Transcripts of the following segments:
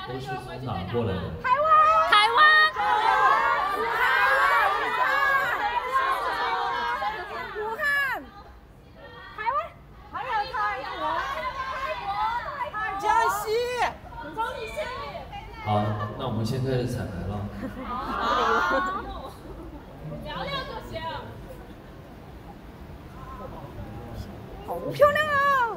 都是从哪儿过来的？ 台湾。 好，那我们先开始彩排了。 好，聊聊就行。好漂亮哦！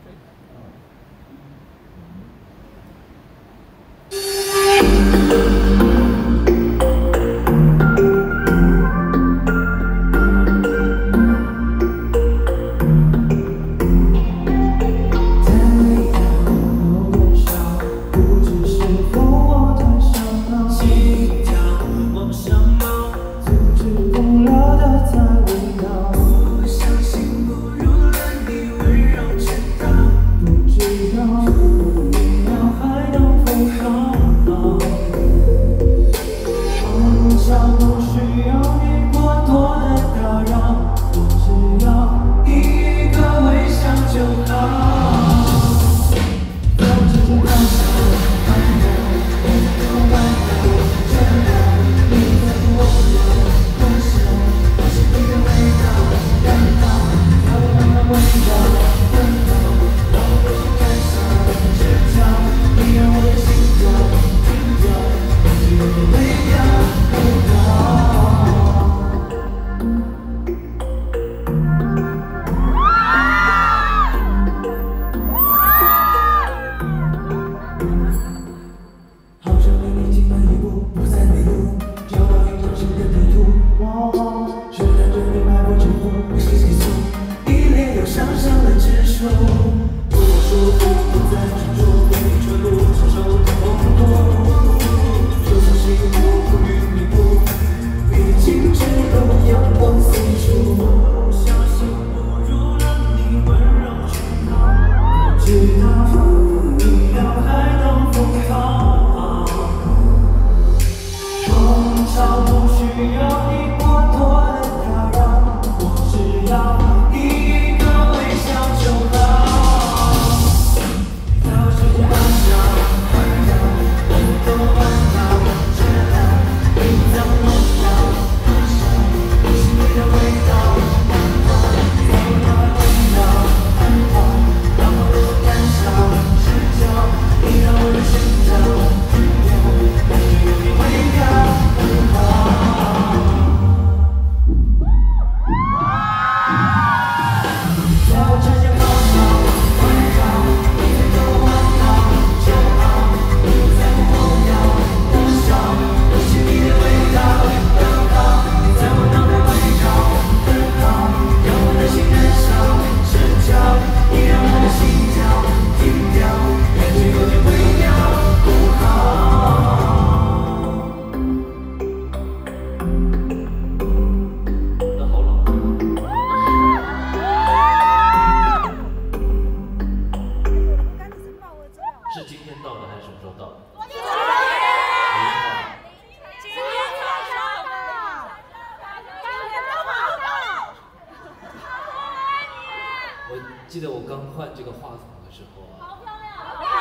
记得我刚换这个话筒的时候啊， 好漂亮，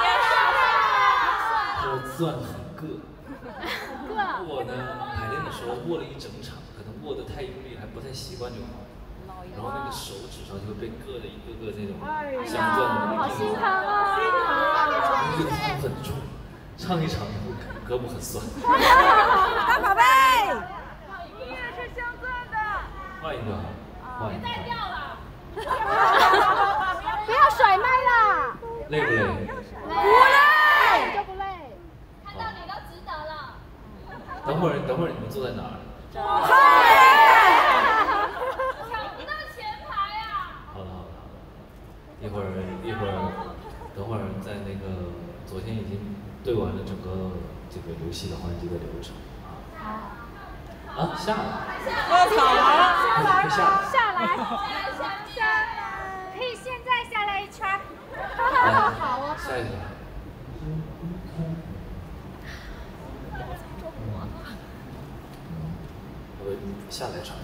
这钻很硌。我呢排练的时候握了一整场，可能握得太用力，还不太习惯这个话筒，然后那个手指上就会被硌的一个个那种镶钻的那个。 好心疼啊！ 这个头很重，唱一场以后胳膊很酸。 大宝贝， 音乐是镶钻的。 换一个，换一个。 别再掉了。不要甩麦啦！ 累不累？ 不累，就不累。 看到你都值得了。 等会儿你们坐在哪儿？ 抢不到前排啊！ 好的，一会儿，等会儿在那个昨天已经对完了整个这个游戏的环节的流程啊，下来， 下来，可以现在下来一圈。好啊， 下一个。我下来唱。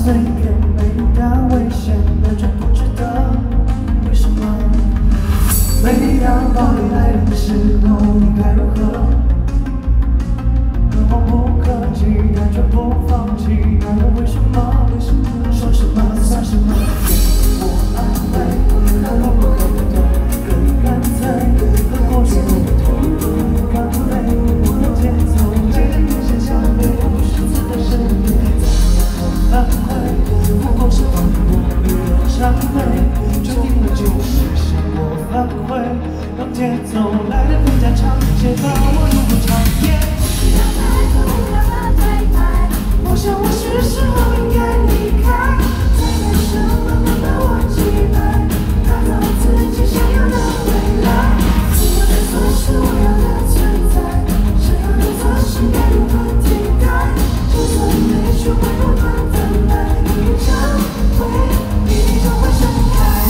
随便，每一条危险的全不值得。为什么？每当暴雨来临时候，你该如何？可望不可及，但却不放弃。那又为什么？为什么？说什么算什么？给我安慰，可我不可得，更干脆，和过去不同，干脆，我的节奏，这个眼神相对，不是自的深夜，反馈，不过是放过别人谄媚，决定了就是向我反馈，让节奏来得更加长，写到我如果长夜。我想我是时候应该离开，再没什么能把我击败，打造自己想要的未来。我的错是我要的存在，想要的错是该如何替代？就算没学会不断等待，一场会依旧会盛开。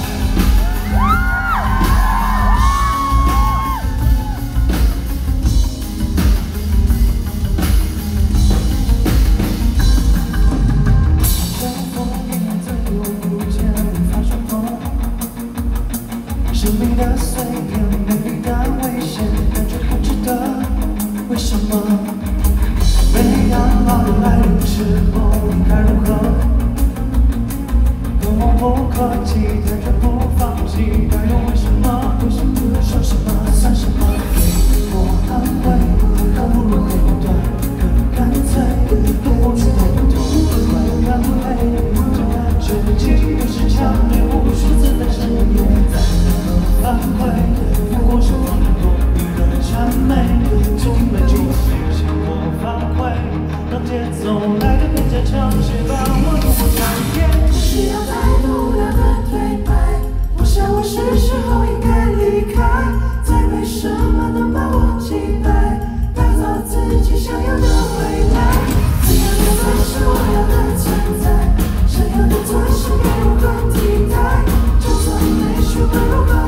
生命的碎片，每一道危险，感觉不值得。为什么？每当暴雨来临之后，应该如何？可望不可及，但却不放弃。但又为什么？为什么？说什么算什么？给我安慰，可不如何不断，更干脆，和过去的不同，快干脆，这感觉既不是强烈，无数次的深夜。反馈，不过是放过别人谄媚，决定了就会向我反馈，让节奏来得更加长，写到我如果长夜。不需要太无聊的对白，我想我是时候应该离开，再没什么能把我击败，打造自己想要的未来。想要的才是我要的存在，想要的做是该如何替代？就算没学会如何。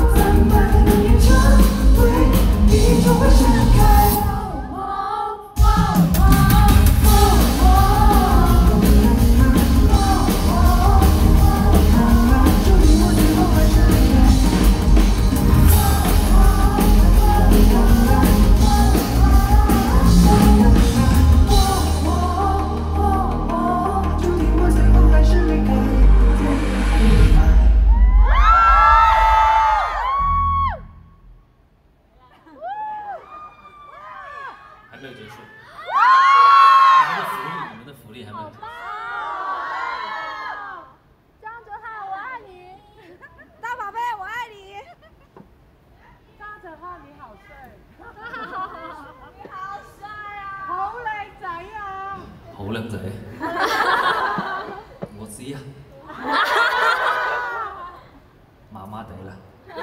依旧会盛开。注定我最后还是离开。注定我最后还是离开。 还没有结束，你们的福利还没有结束。 张哲瀚，我爱你，大宝贝，我爱你。张哲瀚，你好帅，你好帅啊，好靚仔啊， 好靚仔，我知啊，麻麻地了。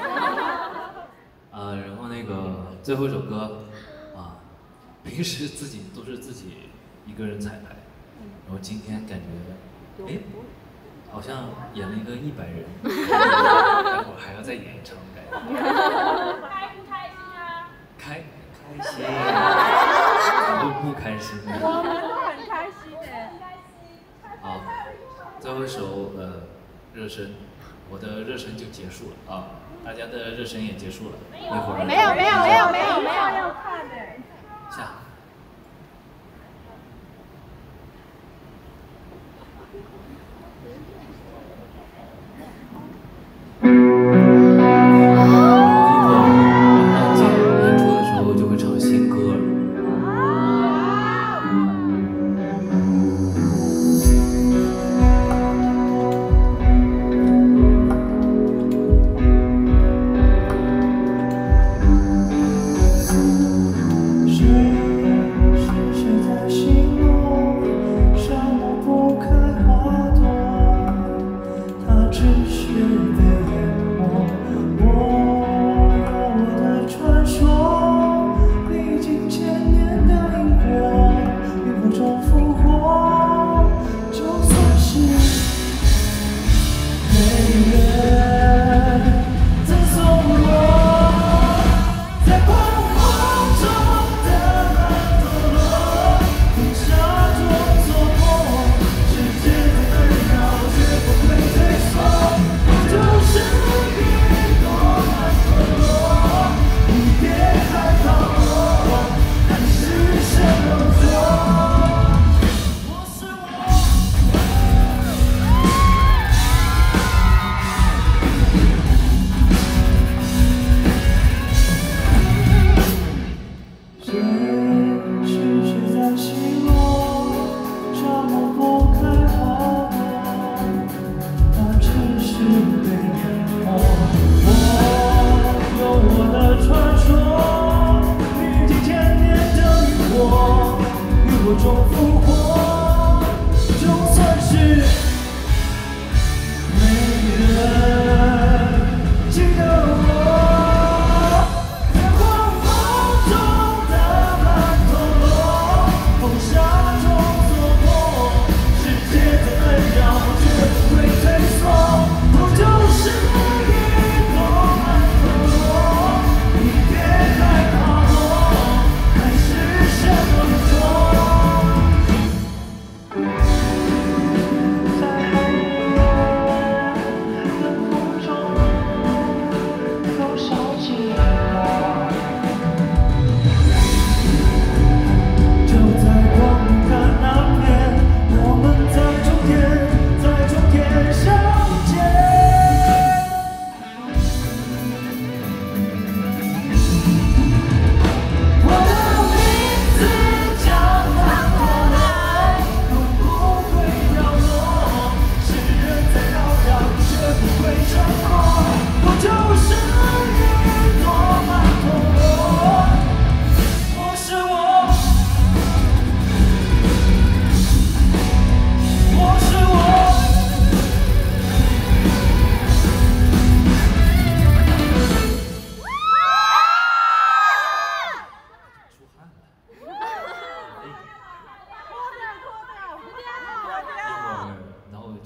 然后那个最后一首歌。平时自己都是自己一个人彩排，然后今天感觉，哎，好像演了一个100人，待会儿还要再演一场，感觉。 开不开心啊？ 开心，怎么不开心呢？ 我们都很开心的。 好，最后一首热身，我的热身就结束了啊，大家的热身也结束了，一会儿。 没有要看的。 下。演出的时候就会唱新歌。 谁？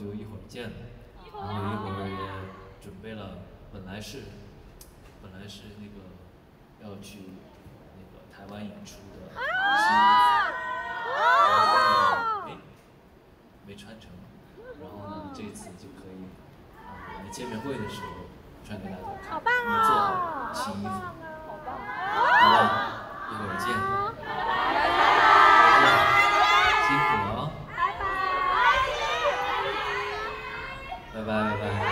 就一会儿见了，然后一会儿也准备了，本来是那个要去那个台湾演出的新衣服，没穿成，然后呢这次就可以我们见面会的时候穿给大家看， 好棒我们做好新衣服，好吧，一会儿见。辛苦了啊！拜拜拜拜。